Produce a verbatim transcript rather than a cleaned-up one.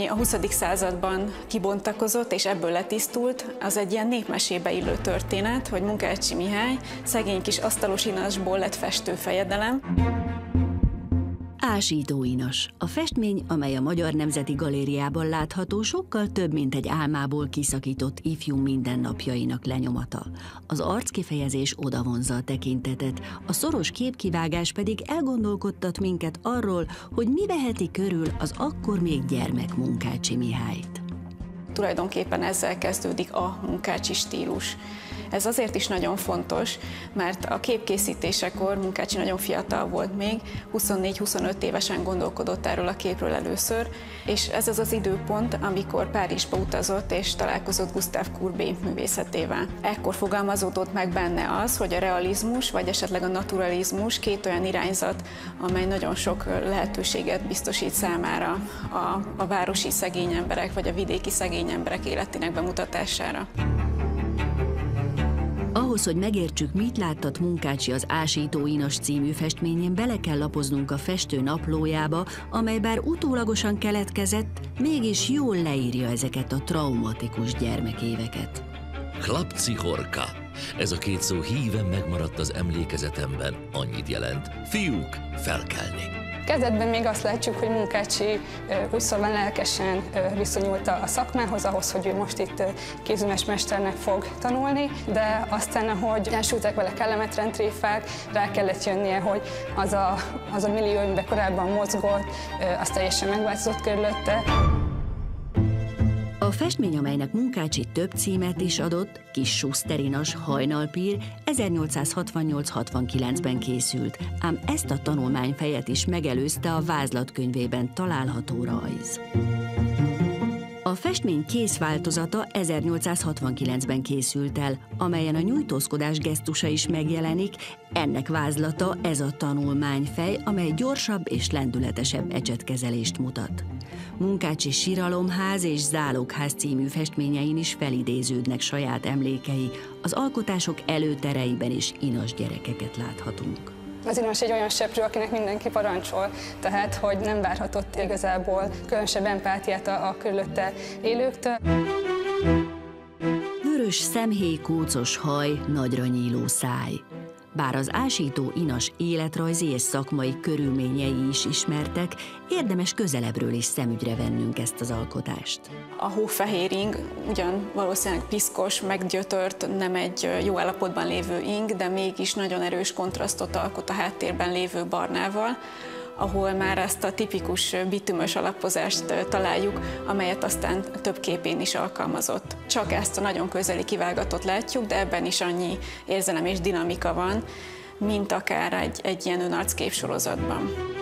ami a huszadik században kibontakozott, és ebből letisztult, az egy ilyen népmesébe illő történet, hogy Munkácsy Mihály szegény kis asztalos inasból lett festőfejedelem. Ásító inas. A festmény, amely a Magyar Nemzeti Galériában látható, sokkal több, mint egy álmából kiszakított ifjú mindennapjainak lenyomata. Az arckifejezés odavonza a tekintetet, a szoros képkivágás pedig elgondolkodtat minket arról, hogy mi veheti körül az akkor még gyermek Munkácsy Mihályt. Tulajdonképpen ezzel kezdődik a Munkácsy stílus. Ez azért is nagyon fontos, mert a képkészítésekor Munkácsy nagyon fiatal volt még, huszonnégy-huszonöt évesen gondolkodott erről a képről először, és ez az az időpont, amikor Párizsba utazott és találkozott Gustave Courbet művészetével. Ekkor fogalmazódott meg benne az, hogy a realizmus vagy esetleg a naturalizmus két olyan irányzat, amely nagyon sok lehetőséget biztosít számára a, a városi szegény emberek vagy a vidéki szegény emberek életének bemutatására. Ahhoz, hogy megértsük, mit láttat Munkácsy az Ásító inas című festményén, bele kell lapoznunk a festő naplójába, amely bár utólagosan keletkezett, mégis jól leírja ezeket a traumatikus gyermekéveket. Chlapci-horka. Ez a két szó híven megmaradt az emlékezetemben, annyit jelent: fiúk, felkelni. Kezdetben még azt látjuk, hogy Munkácsy úgy szóval lelkesen viszonyult a szakmához, ahhoz, hogy ő most itt kézműves mesternek fog tanulni, de aztán, ahogy elsültek vele kellemetlen tréfák, rá kellett jönnie, hogy az a, az a millió, amiben korábban mozgott, az teljesen megváltozott körülötte. A festmény, amelynek Munkácsy több címet is adott, Kis Schuster inas, Hajnalpír, ezernyolcszázhatvannyolc-hatvankilencben készült, ám ezt a tanulmányfejet is megelőzte a vázlatkönyvében található rajz. A festmény kész változata ezernyolcszázhatvankilencben készült el, amelyen a nyújtózkodás gesztusa is megjelenik, ennek vázlata ez a tanulmányfej, amely gyorsabb és lendületesebb ecsetkezelést mutat. Munkácsy Siralomház és Zálogház című festményein is felidéződnek saját emlékei, az alkotások előtereiben is inas gyerekeket láthatunk. Az inas egy olyan seprő, akinek mindenki parancsol, tehát hogy nem várhatott igazából különösebb empátiát a, a körülötte élőktől. Vörös szemhéj, kócos haj, nagyra nyíló száj. Bár az ásító inas életrajzi és szakmai körülményei is ismertek, érdemes közelebbről is szemügyre vennünk ezt az alkotást. A hófehér ing ugyan valószínűleg piszkos, meggyötört, nem egy jó állapotban lévő ing, de mégis nagyon erős kontrasztot alkot a háttérben lévő barnával, ahol már ezt a tipikus bitümös alapozást találjuk, amelyet aztán több képén is alkalmazott. Csak ezt a nagyon közeli kivágatot látjuk, de ebben is annyi érzelem és dinamika van, mint akár egy, egy ilyen önarckép sorozatban.